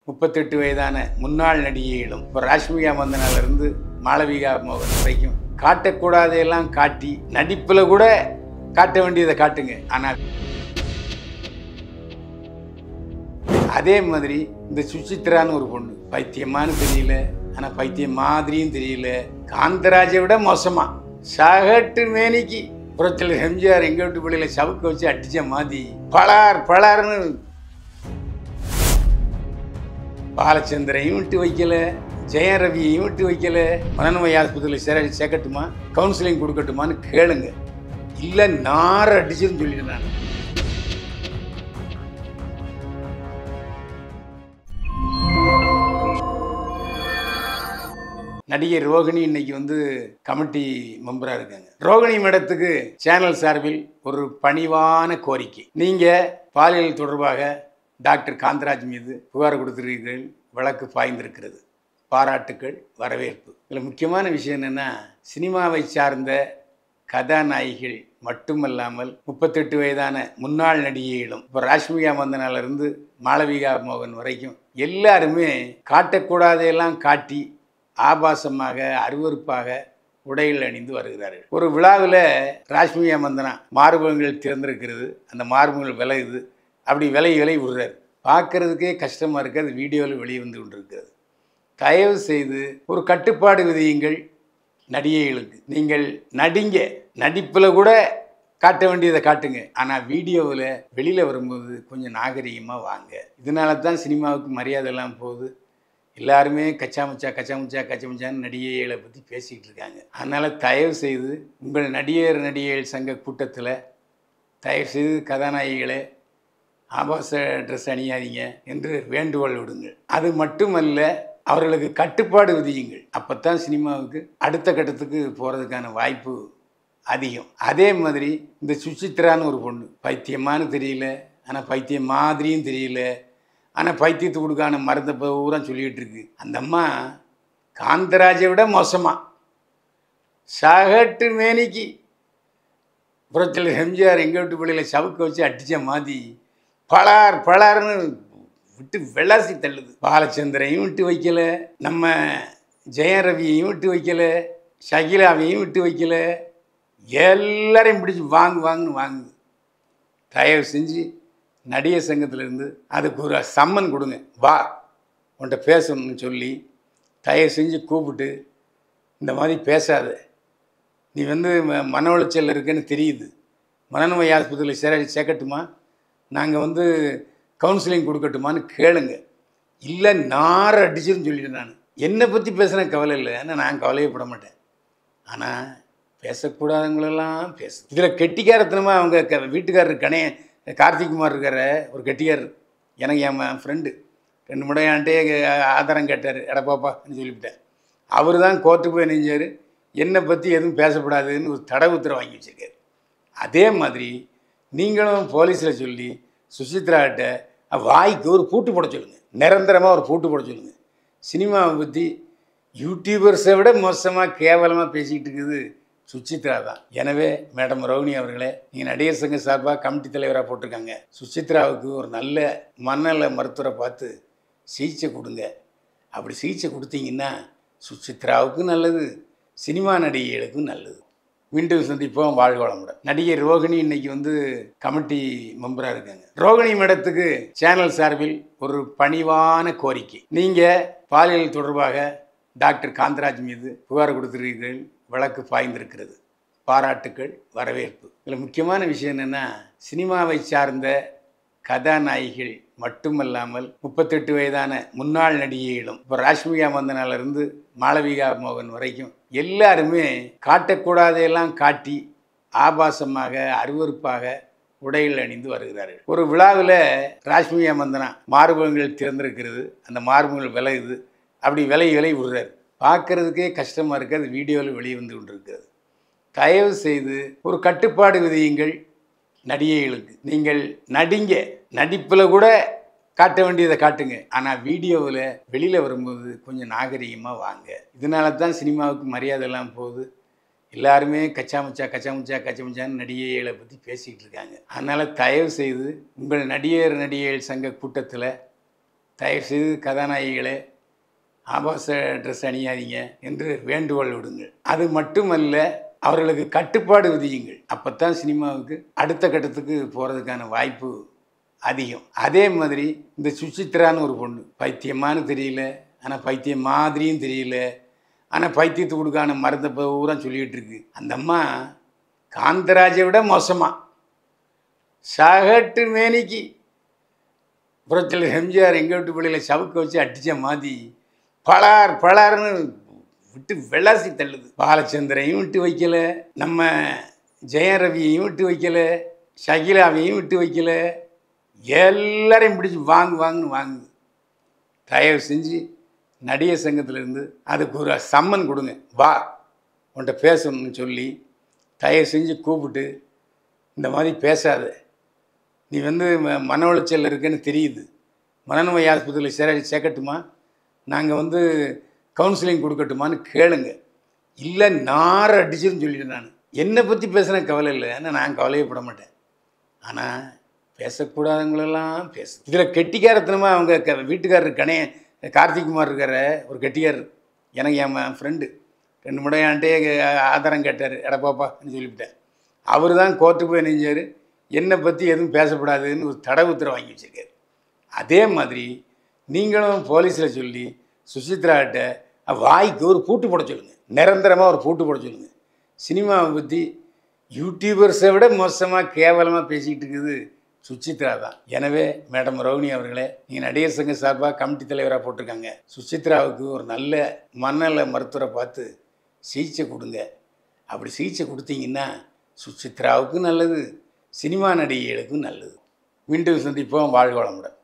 38 வயதான முன்னாள் நடிகைகளும் இப்போ ராஷ்மிகாமந்தனிலிருந்து மாளவிகாமோகன் வரைக்கும் காட்டக்கூடாதையெல்லாம் காட்டி நடிப்பில் கூட காட்ட வேண்டியதை காட்டுங்க. ஆனால் அதே மாதிரி இந்த சுச்சித்ரான்னு ஒரு பொண்ணு பைத்தியமானு தெரியல, ஆனால் பைத்தியம் மாதிரியும் தெரியல, காந்தராஜை விட மோசமா சகட்டு மேனிக்கு புரட்சியில் எம்ஜிஆர் எங்க வீட்டு பிள்ளையில சவுக்க வச்சு அடிச்ச மாதிரி பலார்னு பாலச்சந்திரையும் விட்டு வைக்கல, ஜெயம் ரவியையும் விட்டு வைக்கல. மனநோய் ஆஸ்பத்திரியில் சேர்க்கட்டுமா, கவுன்சிலிங் கொடுக்கட்டுமான்னு கேளுங்க. இல்லை நார அடிச்சுன்னு சொல்லிட்டு நான் நடிகை ரோகிணி இன்னைக்கு கமிட்டி மெம்பராக இருக்காங்க. ரோகிணி மேடத்துக்கு சேனல் சார்பில் ஒரு பணிவான கோரிக்கை. நீங்கள் பாலியல் தொடர்பாக டாக்டர் காந்தராஜ் மீது புகார் கொடுத்திருக்கிறீர்கள், வழக்கு பாய்ந்திருக்கிறது. பாராட்டுக்கள், வரவேற்பு. இதில் முக்கியமான விஷயம் என்னென்னா, சினிமாவை சார்ந்த கதாநாயகிகள் மட்டுமல்லாமல் 38 வயதான முன்னாள் நடிகைகளும் இப்போ ராஷ்மிகாமந்தனிலிருந்து மாளவிகாமோகன் வரைக்கும் எல்லாருமே காட்டக்கூடாதையெல்லாம் காட்டி ஆபாசமாக அருவருப்பாக உடைகள் அணிந்து வருகிறார்கள். ஒரு விழாவில் ராஷ்மிகாமந்தனா மார்பகங்கள் திறந்திருக்கிறது, அந்த மார்பகங்கள் விலகுது, அப்படி விலை விடுறாரு. பார்க்கறதுக்கே கஷ்டமாக இருக்குது. அது வீடியோவில் வெளியே வந்து கொண்டிருக்கிறது. தயவு செய்து ஒரு கட்டுப்பாடு விதியுங்கள் நடிகைகளுக்கு. நீங்கள் நடிங்க, நடிப்பில் கூட காட்ட வேண்டியதை காட்டுங்க, ஆனால் வீடியோவில் வெளியில் வரும்போது கொஞ்சம் நாகரிகமாக வாங்க. இதனால தான் சினிமாவுக்கு மரியாதை எல்லாம் போகுது. எல்லாருமே கச்சாமுச்சான்னு நடிகைகளை பற்றி பேசிக்கிட்டு இருக்காங்க. அதனால் தயவு செய்து உங்கள் நடிகைகள் சங்க கூட்டத்தில் தயவு செய்து கதாநாயகிகளை ஆபாச ட்ரெஸ் அணியாதீங்க என்று வேண்டுகோள் விடுங்கள். அது மட்டுமல்ல, அவர்களுக்கு கட்டுப்பாடு விதியுங்கள். அப்போ தான் சினிமாவுக்கு அடுத்த கட்டத்துக்கு போகிறதுக்கான வாய்ப்பு அதிகம். அதே மாதிரி இந்த சுச்சித்ரான்னு ஒரு பொண்ணு பைத்தியமானு தெரியல, ஆனால் பைத்தியம் மாதிரியும் தெரியல, ஆனால் பைத்தியத்து கொடுக்கான மருந்தை பூரா சொல்லிகிட்டு இருக்கு. அந்த அம்மா காந்தராஜை விட மோசமா சகட்டு மேனிக்கு புரட்சியில் எம்ஜிஆர் எங்க வீட்டு பிள்ளையில சவுக்க வச்சு அடித்த மாதிரி பலார்னு விட்டு வெளாசி தள்ளுது. பாலச்சந்திரையும் விட்டு வைக்கல, நம்ம ஜெயம் ரவியையும் விட்டு வைக்கல, ஷகிலாவையும் விட்டு வைக்கல, எல்லாரையும் பிடிச்சி வாங்குன்னு வாங்குது. தயவு செஞ்சு நடிகர் சங்கத்திலேருந்து அதுக்கு ஒரு சம்மன் கொடுங்க. வா, உன்கிட்ட பேசணும்னு சொல்லி தயவு செஞ்சு கூப்பிட்டு, இந்த மாதிரி பேசாத, நீ மன உளைச்சல் இருக்குன்னு தெரியுது, மனநோய் ஆஸ்பத்திரியில் சேர்க்கட்டுமா, நாங்கள் கவுன்சிலிங் கொடுக்கட்டுமான்னு கேளுங்க. இல்லை நார அடிச்சுன்னு சொல்லிட்டு நான் என்னை பற்றி பேசுன கவலை இல்லை, ஏன்னா நான் கவலையப்பட மாட்டேன். ஆனால் பேசக்கூடாதவங்களெல்லாம் பேசு. இதில் கெட்டிக்காரத்தனமாக அவங்க வீட்டுக்காரர் கார்த்திக்குமார் இருக்கார ஒரு கெட்டிக்காரர். எனக்கு என் ஃப்ரெண்டு 2 முறை என்கிட்டே ஆதாரம் கேட்டார், எடப்பாப்பான்னு சொல்லிவிட்டேன். அவர் தான் கோர்ட்டுக்கு போய் நினைஞ்சார், என்னை பற்றி எதுவும் பேசப்படாதுன்னு ஒரு தடை உத்தரவு வாங்கி வச்சுருக்காரு. அதே மாதிரி நீங்களும் போலீஸில் சொல்லி சுசித்ராகிட்ட வாய்க்கு ஒரு பூட்டு போட சொல்லுங்கள், நிரந்தரமாக ஒரு பூட்டு போட சொல்லுங்கள். சினிமாவை பற்றி யூடியூபர்ஸை விட மோசமாக கேவலமாக பேசிக்கிட்டு இருக்குது சுச்சித்ரா தான். எனவே மேடம் ரோகிணி அவர்களே, நீங்கள் நடிகர் சங்க சார்பாக கமிட்டி தலைவராக போட்டிருக்காங்க. சுச்சித்ராவுக்கு ஒரு நல்ல மனநல மருத்துவரை பார்த்து சிகிச்சை கொடுங்க. அப்படி சிகிச்சை கொடுத்தீங்கன்னா சுச்சித்ராவுக்கும் நல்லது, சினிமா நடிகைகளுக்கும் நல்லது. மீண்டும் சந்திப்போம். வாழ்க வளமுடன். நடிகை ரோகிணி இன்னைக்கு கமிட்டி மெம்பராக இருக்காங்க. ரோகிணி மேடத்துக்கு சேனல் சார்பில் ஒரு பணிவான கோரிக்கை. நீங்கள் பாலியல் தொடர்பாக டாக்டர் காந்தராஜ் மீது புகார் கொடுத்திருக்கிறீர்கள், வழக்கு பாய்ந்திருக்கிறது. பாராட்டுக்கள், வரவேற்பு. இதில் முக்கியமான விஷயம் என்னென்னா, சினிமாவை சார்ந்த கதாநாயகிகள் மட்டுமல்லாமல் 38 வயதான முன்னாள் நடிகைகளும் இப்போ ராஷ்மிகாமந்தனிலிருந்து மாளவிகாமோகன் வரைக்கும் எல்லாருமே காட்டக்கூடாதையெல்லாம் காட்டி ஆபாசமாக அருவருப்பாக உடைகள் அணிந்து வருகிறார்கள். ஒரு விழாவில் ராஷ்மிகாமந்தனா மார்பகங்கள் திறந்திருக்கிறது, அந்த மார்பகங்கள் விலகுது, அப்படி விலை விடுறாரு. பார்க்கறதுக்கே கஷ்டமாக இருக்குது. அது வீடியோவில் வெளியே வந்து கொண்டிருக்கிறது. தயவு செய்து ஒரு கட்டுப்பாடு விதியுங்கள் நடிகைகளுக்கு. நீங்கள் நடிங்க, நடிப்பில் கூட காட்ட வேண்டியதை காட்டுங்க, ஆனால் வீடியோவில் வெளியில் வரும்போது கொஞ்சம் நாகரிகமாக வாங்க. இதனால தான் சினிமாவுக்கு மரியாதை எல்லாம் போகுது. எல்லாருமே கச்சாமுச்சான்னு நடிகைகளை பற்றி பேசிக்கிட்டு இருக்காங்க. அதனால் தயவு செய்து உங்கள் நடிகைகள் சங்க கூட்டத்தில் தயவுசெய்து கதாநாயகிகளே ஆபாச ட்ரெஸ் அணியாதீங்க என்று வேண்டுகோள் விடுங்கள். அது மட்டுமல்ல, அவர்களுக்கு கட்டுப்பாடு விதியுங்கள். அப்போத்தான் சினிமாவுக்கு அடுத்த கட்டத்துக்கு போகிறதுக்கான வாய்ப்பு அதிகம். அதே மாதிரி இந்த சுச்சித்ரான்னு ஒரு பொண்ணு, பைத்தியமானு தெரியல, ஆனால் பைத்தியம் மாதிரியும் தெரியல, ஆனால் பைத்தியத்துக்குடுக்கான மருந்தை பூரா சொல்லிகிட்டு இருக்கு. அந்த அம்மா காந்தராஜை விட மோசமாக சகட்டு மேனிக்கு புரட்சியாளர் எம்ஜிஆர் எங்கள் வீட்டு பிள்ளைகளை சவுக்க வச்சு அடித்த மாதிரி பலார் பலார்னு விட்டு வெளாசி தள்ளுது. பாலச்சந்திரையும் விட்டு வைக்கல, நம்ம ஜெயரவியையும் விட்டு வைக்கல, ஷகிலாவையும் விட்டு வைக்கல, எல்லாரையும் பிடிச்சி வாங்குன்னு வாங்குது. தயவு செஞ்சு நடிகர் சங்கத்திலேருந்து அதுக்கு ஒரு சம்மன் கொடுங்க, வா உன்கிட்ட பேசணும்னு சொல்லி தயவு செஞ்சு கூப்பிட்டு, இந்த மாதிரி பேசாத, நீ மன உளைச்சல் இருக்குன்னு தெரியுது, மனநோய் ஆஸ்பத்திரியில் சேர்க்கட்டுமா, நாங்கள் கவுன்சிலிங் கொடுக்கட்டுமான்னு கேளுங்க, இல்லை நார அடிச்சுன்னு சொல்லிட்டேன். நான் என்னை பற்றி பேசுனா கவலை இல்லை, ஆனால் நான் கவலையப்பட மாட்டேன். ஆனால் பேசக்கூடாதவங்களெல்லாம் இதில் கெட்டிக்காரத்தனமாக அவங்க வீட்டுக்காரர் கார்த்திக்குமார் இருக்கிற ஒரு கெட்டிக்காரர், எனக்கு என் ஃப்ரெண்டு 2 முறை என்கிட்டே ஆதாரம் கேட்டார், எடப்பாப்பான்னு சொல்லிவிட்டேன். அவர் தான் கோர்ட்டு போய் நெஞ்சார், என்னை பற்றி எதுவும் பேசப்படாதுன்னு ஒரு தடை உத்தரவு வாங்கி வச்சுருக்காரு. அதே மாதிரி நீங்களும் போலீஸில் சொல்லி சுசித்ராட்ட வாய்க்கு ஒரு பூட்டு போட சொல்லுங்கள், நிரந்தரமாக ஒரு பூட்டு போட சொல்லுங்கள். சினிமாவை பற்றி யூடியூபர்ஸை விட மோசமாக கேவலமாக பேசிக்கிட்டு இருக்குது சுசித்ரா தான். எனவே மேடம் ரோகிணி அவர்களே, நீங்கள் நடிகர் சங்க சார்பாக கமிட்டி தலைவராக போட்டிருக்காங்க, சுசித்ராவுக்கு ஒரு நல்ல மனநல மருத்துவரை பார்த்து சிகிச்சை கொடுங்க. அப்படி சிகிச்சை கொடுத்தீங்கன்னா சுசித்ராவுக்கும் நல்லது, சினிமா நடிகைகளுக்கும் நல்லது. மீண்டும் சந்திப்போம். வாழ்க வளமுடன்.